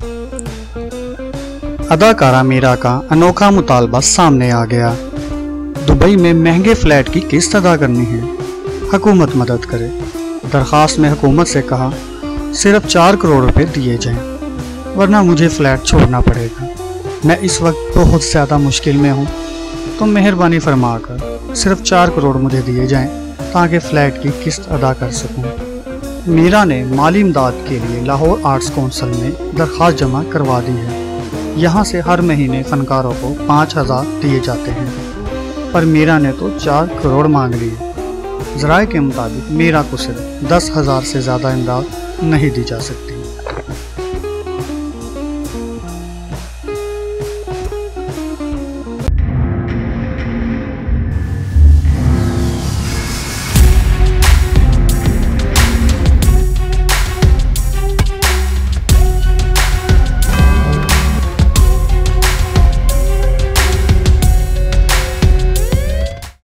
अदाकारा मीरा का अनोखा मुतालबा सामने आ गया। दुबई में महंगे फ्लैट की किस्त अदा करनी है, हुकूमत मदद करे। दरख्वास्त में हुकूमत से कहा सिर्फ 4 करोड़ रुपए दिए जाएं, वरना मुझे फ्लैट छोड़ना पड़ेगा। मैं इस वक्त बहुत ज़्यादा मुश्किल में हूँ, तो मेहरबानी फरमा कर सिर्फ 4 करोड़ मुझे दिए जाएं ताकि फ़्लैट की किस्त अदा कर सकूँ। मीरा ने माली इमदाद के लिए लाहौर आर्ट्स कौंसिल में दरख्वास्त जमा करवा दी है। यहाँ से हर महीने फ़नकारों को 5,000 दिए जाते हैं, पर मीरा ने तो 4 करोड़ मांग लिए। ज़राए के मुताबिक मीरा को सिर्फ 10,000 से ज़्यादा इमदाद नहीं दी जा सकती।